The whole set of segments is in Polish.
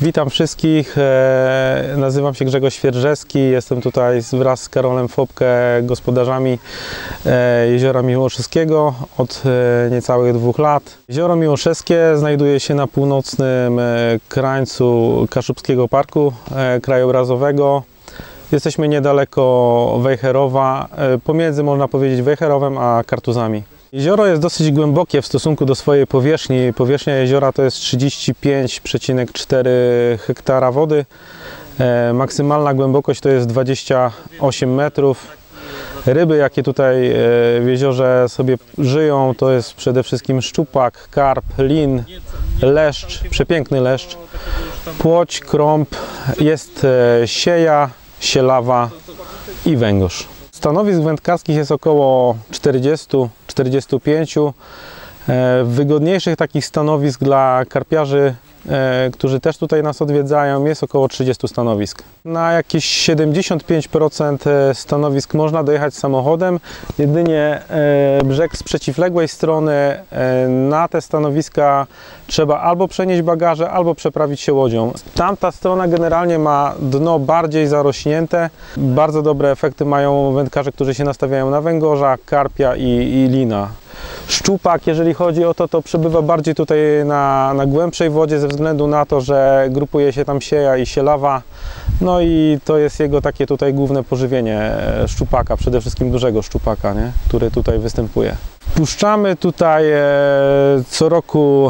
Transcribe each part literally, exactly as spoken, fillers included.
Witam wszystkich, e, nazywam się Grzegorz Świerżewski, jestem tutaj wraz z Karolem Fopkę, gospodarzami e, Jeziora Miłoszewskiego od e, niecałych dwóch lat. Jezioro Miłoszewskie znajduje się na północnym e, krańcu Kaszubskiego Parku e, Krajobrazowego. Jesteśmy niedaleko Wejherowa, e, pomiędzy, można powiedzieć, Wejherowem a Kartuzami. Jezioro jest dosyć głębokie w stosunku do swojej powierzchni. Powierzchnia jeziora to jest trzydzieści pięć przecinek cztery hektara wody. E, maksymalna głębokość to jest dwadzieścia osiem metrów. Ryby, jakie tutaj e, w jeziorze sobie żyją, to jest przede wszystkim szczupak, karp, lin, leszcz, przepiękny leszcz, płoć, krąb, jest e, sieja, sielawa i węgorz. Stanowisk wędkarskich jest około czterdzieści do czterdziestu pięciu. Wygodniejszych takich stanowisk dla karpiarzy, którzy też tutaj nas odwiedzają, jest około trzydziestu stanowisk. Na jakieś siedemdziesiąt pięć procent stanowisk można dojechać samochodem. Jedynie brzeg z przeciwległej strony, na te stanowiska trzeba albo przenieść bagaże, albo przeprawić się łodzią. Tamta strona generalnie ma dno bardziej zarośnięte. Bardzo dobre efekty mają wędkarze, którzy się nastawiają na węgorza, karpia i, i lina. Szczupak, jeżeli chodzi o to, to przebywa bardziej tutaj na, na głębszej wodzie ze względu na to, że grupuje się tam sieja i sielawa. No i to jest jego takie tutaj główne pożywienie szczupaka, przede wszystkim dużego szczupaka, nie? Który tutaj występuje. Puszczamy tutaj e, co roku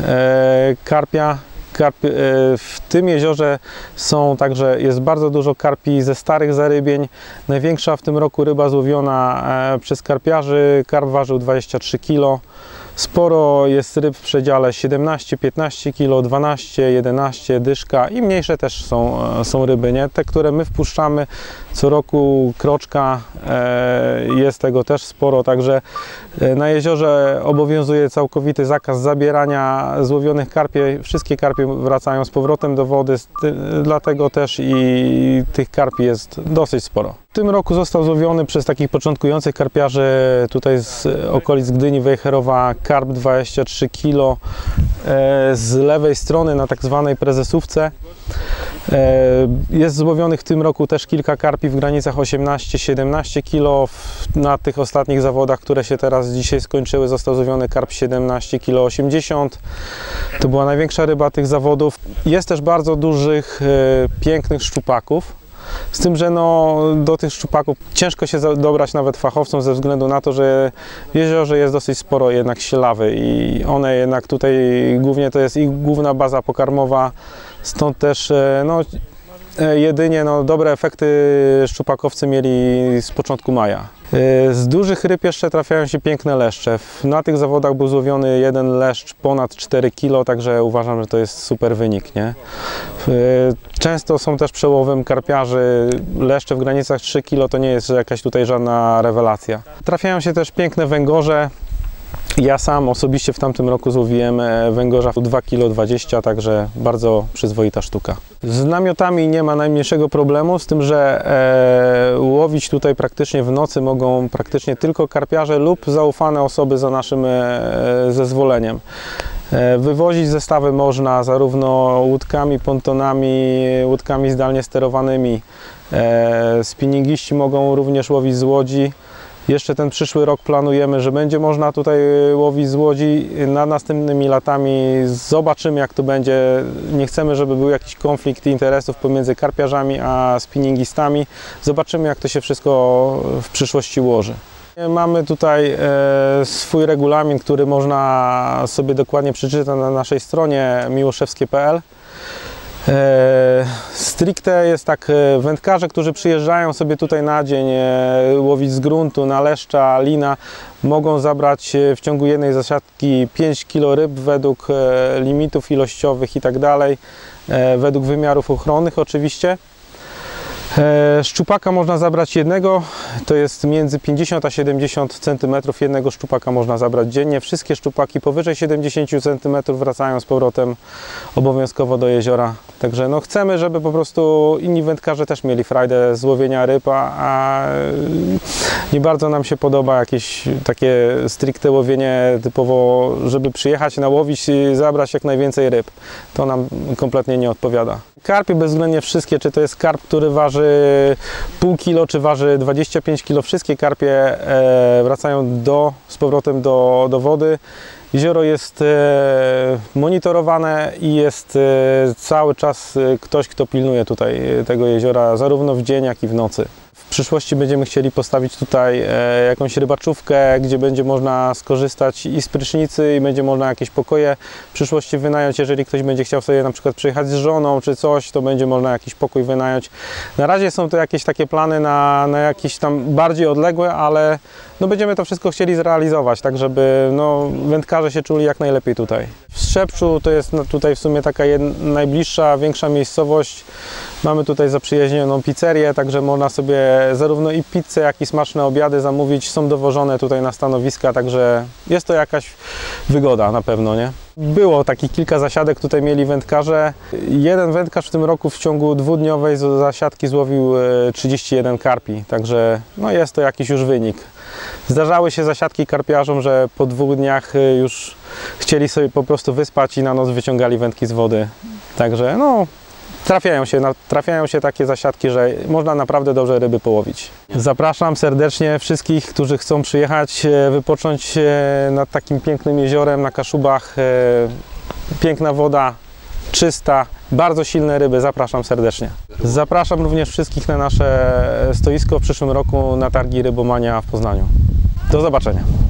e, karpia. Karp, e, w tym jeziorze są także, jest bardzo dużo karpi ze starych zarybień. Największa w tym roku ryba złowiona e, przez karpiarzy, karp ważył dwadzieścia trzy kilo. Sporo jest ryb w przedziale siedemnaście piętnaście kilo, dwanaście jedenaście, dyszka i mniejsze też są, są ryby, nie? Te, które my wpuszczamy co roku, kroczka, e, jest tego też sporo, także na jeziorze obowiązuje całkowity zakaz zabierania złowionych karpi. Wszystkie karpie wracają z powrotem do wody, dlatego też i tych karpi jest dosyć sporo. W tym roku został złowiony przez takich początkujących karpiarzy tutaj z okolic Gdyni, Wejherowa, karp dwadzieścia trzy kilo z lewej strony na tak zwanej prezesówce. Jest złowionych w tym roku też kilka karpi w granicach osiemnaście siedemnaście kilo. Na tych ostatnich zawodach, które się teraz dzisiaj skończyły, został złowiony karp siedemnaście kilo osiemdziesiąt. To była największa ryba tych zawodów. Jest też bardzo dużych, pięknych szczupaków. Z tym, że no, do tych szczupaków ciężko się dobrać nawet fachowcom ze względu na to, że w jeziorze jest dosyć sporo jednak sielawy i one jednak tutaj głównie to jest ich główna baza pokarmowa, stąd też no, jedynie no, dobre efekty szczupakowcy mieli z początku maja. Z dużych ryb jeszcze trafiają się piękne leszcze. Na tych zawodach był złowiony jeden leszcz ponad cztery kilo, także uważam, że to jest super wynik, nie? Często są też przełowem karpiarzy. Leszcze w granicach trzy kilo to nie jest jakaś tutaj żadna rewelacja. Trafiają się też piękne węgorze. Ja sam osobiście w tamtym roku złowiłem węgorza dwa kilo dwadzieścia, także bardzo przyzwoita sztuka. Z namiotami nie ma najmniejszego problemu, z tym, że e, łowić tutaj praktycznie w nocy mogą praktycznie tylko karpiarze lub zaufane osoby za naszym e, zezwoleniem. E, wywozić zestawy można zarówno łódkami, pontonami, łódkami zdalnie sterowanymi. E, spinningiści mogą również łowić z łodzi. Jeszcze ten przyszły rok planujemy, że będzie można tutaj łowić z łodzi. Nad następnymi latami zobaczymy, jak to będzie. Nie chcemy, żeby był jakiś konflikt interesów pomiędzy karpiarzami a spinningistami. Zobaczymy, jak to się wszystko w przyszłości ułoży. Mamy tutaj swój regulamin, który można sobie dokładnie przeczytać na naszej stronie miłoszewskie kropka p l. E, stricte jest tak, wędkarze, którzy przyjeżdżają sobie tutaj na dzień e, łowić z gruntu, na leszcza, lina, mogą zabrać w ciągu jednej zasiadki pięć kilo ryb według e, limitów ilościowych i tak dalej, e, według wymiarów ochronnych oczywiście. E, szczupaka można zabrać jednego, to jest między pięćdziesiąt a siedemdziesiąt centymetrów jednego szczupaka można zabrać dziennie. Wszystkie szczupaki powyżej siedemdziesięciu centymetrów wracają z powrotem obowiązkowo do jeziora. Także no chcemy, żeby po prostu inni wędkarze też mieli frajdę z łowienia ryb, a nie bardzo nam się podoba jakieś takie stricte łowienie typowo, żeby przyjechać, nałowić i zabrać jak najwięcej ryb. To nam kompletnie nie odpowiada. Karpie bezwzględnie wszystkie, czy to jest karp, który waży pół kilo, czy waży dwadzieścia pięć kilo, wszystkie karpie wracają do, z powrotem do, do wody. Jezioro jest monitorowane i jest cały czas ktoś, kto pilnuje tutaj tego jeziora, zarówno w dzień, jak i w nocy. W przyszłości będziemy chcieli postawić tutaj jakąś rybaczówkę, gdzie będzie można skorzystać i z prysznicy, i będzie można jakieś pokoje w przyszłości wynająć. Jeżeli ktoś będzie chciał sobie na przykład przyjechać z żoną czy coś, to będzie można jakiś pokój wynająć. Na razie są to jakieś takie plany na, na jakieś tam bardziej odległe, ale no będziemy to wszystko chcieli zrealizować, tak żeby no, wędkarze się czuli jak najlepiej tutaj. W Strzepczu to jest no, tutaj w sumie taka jedna, najbliższa, większa miejscowość. Mamy tutaj zaprzyjaźnioną pizzerię, także można sobie zarówno i pizzę, jak i smaczne obiady zamówić. Są dowożone tutaj na stanowiska, także jest to jakaś wygoda na pewno, nie? Było takich kilka zasiadek, tutaj mieli wędkarze. Jeden wędkarz w tym roku w ciągu dwudniowej zasiadki złowił trzydzieści jeden karpi, także no jest to jakiś już wynik. Zdarzały się zasiadki karpiarzom, że po dwóch dniach już chcieli sobie po prostu wyspać i na noc wyciągali wędki z wody. Także no, trafiają się, trafiają się takie zasiadki, że można naprawdę dobrze ryby połowić. Zapraszam serdecznie wszystkich, którzy chcą przyjechać, wypocząć nad takim pięknym jeziorem na Kaszubach. Piękna woda, czysta, bardzo silne ryby. Zapraszam serdecznie. Zapraszam również wszystkich na nasze stoisko w przyszłym roku na targi Rybomania w Poznaniu. Do zobaczenia.